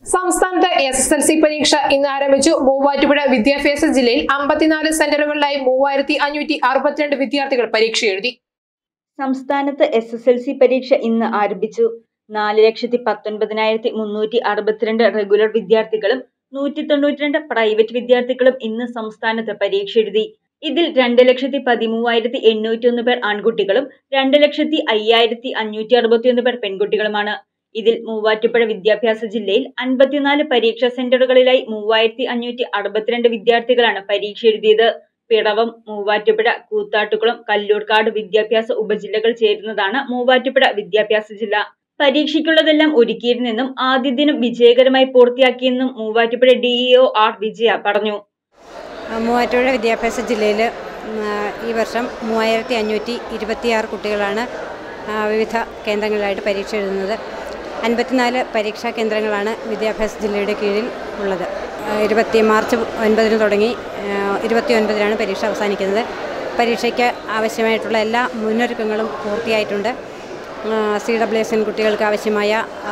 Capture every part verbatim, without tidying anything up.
സംസ്ഥാനത്ത് S S L C പരീക്ഷ ഇന്ന് ആരംഭിച്ചു. മൂവാറ്റുപുഴ വിദ്യാഭ്യാസ ജില്ലയിൽ അമ്പത്തിനാല് സെന്ററുകളിലായി മൂവായിരത്തി അഞ്ഞൂറ്റി അറുപത്തിരണ്ട് വിദ്യാർത്ഥികൾ പരീക്ഷ എഴുതി. സംസ്ഥാനത്ത് എസ് എസ് എൽ സി പരീക്ഷ ഇന്ന് ആരംഭിച്ചു. നാല് ലക്ഷത്തി പത്തൊൻപതിനായിരത്തി മുന്നൂറ്റി അറുപത്തിരണ്ട് റെഗുലർ വിദ്യാർത്ഥികളും നൂറ്റി തൊണ്ണൂറ്റി രണ്ട് പ്രൈവറ്റ് വിദ്യാർത്ഥികളും ഇന്ന് സംസ്ഥാനത്ത് പരീക്ഷ എഴുതി. ഇതിൽ രണ്ട് ലക്ഷത്തി പതിമൂവായിരത്തി എണ്ണൂറ്റി ഒന്ന് പേർ ആൺകുട്ടികളും രണ്ട് ലക്ഷത്തി അയ്യായിരത്തി അഞ്ഞൂറ്റി അറുപത്തി ഒന്ന് പേർ പെൺകുട്ടികളുമാണ്. ഇതിൽ മൂവാറ്റുപുഴ വിദ്യാഭ്യാസ ജില്ലയിൽ അൻപത്തിനാല് പരീക്ഷാ സെന്ററുകളിലായി മൂവായിരത്തി അഞ്ഞൂറ്റി അറുപത്തിരണ്ട് വിദ്യാർത്ഥികളാണ് പരീക്ഷ എഴുതിയത്. പിറവം, മൂവാറ്റുപുഴ, കൂത്താട്ടുകുളം, കല്ലൂർക്കാട് വിദ്യാഭ്യാസ ഉപജില്ലകൾ ചേരുന്നതാണ് മൂവാറ്റുപുഴ വിദ്യാഭ്യാസ ജില്ല. പരീക്ഷയ്ക്കുള്ളതെല്ലാം ഒരുക്കിയിരുന്നെന്നും ആദ്യ ദിനം വിജയകരമായി പൂർത്തിയാക്കിയെന്നും Muvattupuzha D E O R Vijaya പറഞ്ഞു. മൂവാറ്റുപുഴ വിദ്യാഭ്യാസ ജില്ലയിൽ ഈ വർഷം മൂവായിരത്തി അഞ്ഞൂറ്റി ഇരുപത്തിയാറ് കുട്ടികളാണ് വിവിധ കേന്ദ്രങ്ങളിലായിട്ട് പരീക്ഷ എഴുതുന്നത്. അൻപത്തിനാല് പരീക്ഷാ കേന്ദ്രങ്ങളാണ് വിദ്യാഭ്യാസ ജില്ലയുടെ കീഴിൽ ഉള്ളത്. ഇരുപത്തി മാർച്ച് ഒൻപതിന് തുടങ്ങി ഇരുപത്തി ഒൻപതിനാണ് പരീക്ഷ അവസാനിക്കുന്നത്. പരീക്ഷയ്ക്ക് ആവശ്യമായിട്ടുള്ള എല്ലാ മുന്നൊരുക്കങ്ങളും പൂർത്തിയായിട്ടുണ്ട്. സി ഡബ്ല്യു എസ് എൻ കുട്ടികൾക്ക് ആവശ്യമായ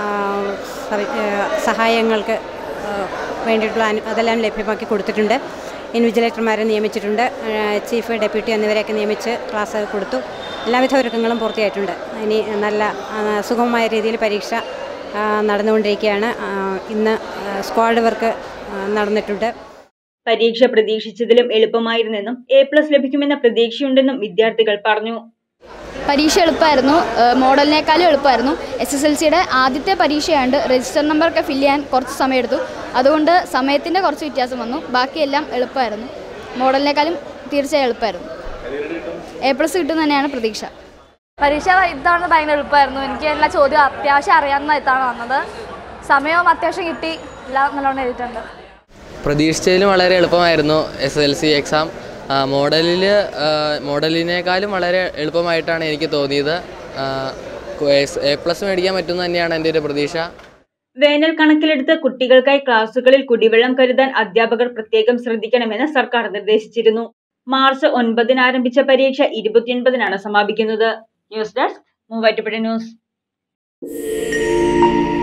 സഹായങ്ങൾക്ക് വേണ്ടിയിട്ടുള്ള അതെല്ലാം ലഭ്യമാക്കി കൊടുത്തിട്ടുണ്ട്. ഇൻവിജിലേറ്റർമാരെ നിയമിച്ചിട്ടുണ്ട്. ചീഫ്, ഡെപ്യൂട്ടി എന്നിവരെയൊക്കെ നിയമിച്ച് ക്ലാസ് കൊടുത്തു. എല്ലാവിധ ഒരുക്കങ്ങളും പൂർത്തിയായിട്ടുണ്ട്. ഇനി നല്ല സുഗമമായ രീതിയിൽ പരീക്ഷ നടന്നുകൊണ്ടിരിക്കുകയാണ്. ഇന്ന് സ്ക്വാഡ് വർക്ക് നടന്നിട്ടുണ്ട്. പരീക്ഷ പ്രതീക്ഷിച്ചതിലും എളുപ്പമായിരുന്നെന്നും എ പ്ലസ് ലഭിക്കുമെന്ന പ്രതീക്ഷയുണ്ടെന്നും വിദ്യാർത്ഥികൾ പറഞ്ഞു. പരീക്ഷ എളുപ്പമായിരുന്നു, മോഡലിനേക്കാളും എളുപ്പമായിരുന്നു. എസ് എസ് എൽ സിയുടെ ആദ്യത്തെ പരീക്ഷയാണ്ട് രജിസ്റ്റർ നമ്പറൊക്കെ ഫില്ല് ചെയ്യാൻ കുറച്ച് സമയമെടുത്തു. അതുകൊണ്ട് സമയത്തിൻ്റെ കുറച്ച് വ്യത്യാസം വന്നു. ബാക്കിയെല്ലാം എളുപ്പമായിരുന്നു. മോഡലിനേക്കാളും തീർച്ചയായും എളുപ്പമായിരുന്നു. എ പ്ലസ് കിട്ടും തന്നെയാണ് പ്രതീക്ഷ. പരീക്ഷ ഇത്തവണ ഭയങ്കര എളുപ്പമായിരുന്നു. എനിക്ക് എല്ലാ ചോദ്യവും അത്യാവശ്യം അറിയാവുന്ന ഇത്താണ് വന്നത്. സമയവും അത്യാവശ്യം കിട്ടി. എല്ലാം നല്ലോണം എഴുതിയിട്ടുണ്ട്. പ്രതീക്ഷിച്ചതിലും വളരെ എളുപ്പമായിരുന്നു S S L C exam. മോഡലിൽ മോഡലിനേക്കാളും വളരെ എളുപ്പമായിട്ടാണ് എനിക്ക് തോന്നിയത്. എ പ്ലസ് മേടിക്കാൻ പറ്റുമെന്ന് തന്നെയാണ് എൻ്റെ ഒരു പ്രതീക്ഷ. വേനൽ കണക്കിലെടുത്ത് കുട്ടികൾക്കായി ക്ലാസുകളിൽ കുടിവെള്ളം കരുതാൻ അധ്യാപകർ പ്രത്യേകം ശ്രദ്ധിക്കണമെന്ന് സർക്കാർ നിർദ്ദേശിച്ചിരുന്നു. മാർച്ച് ഒൻപതിന് ആരംഭിച്ച പരീക്ഷ ഇരുപത്തിയൊൻപതിനാണ് സമാപിക്കുന്നത്. News desk, Muvattupuzha news.